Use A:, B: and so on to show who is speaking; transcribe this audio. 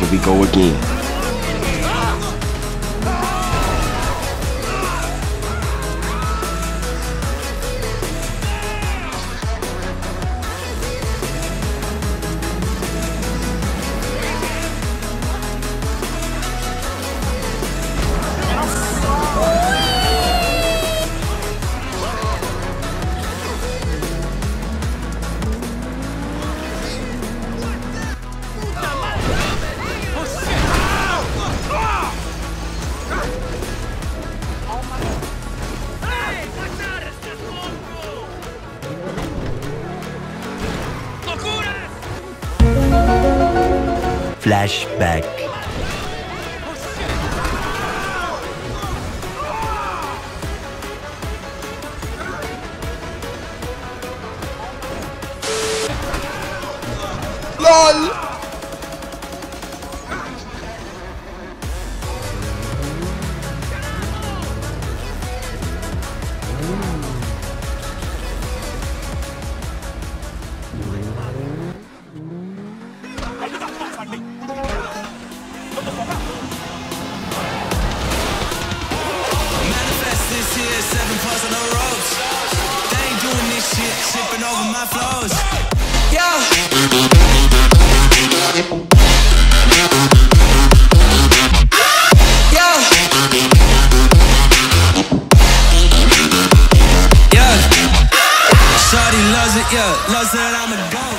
A: we go again.
B: Flashback.
A: LOL!
C: This here, 7 parts on the ropes. They ain't doing this shit, sipping over my flows. Yeah. Yeah. Shawty loves it, yeah. Loves that I'm a goat.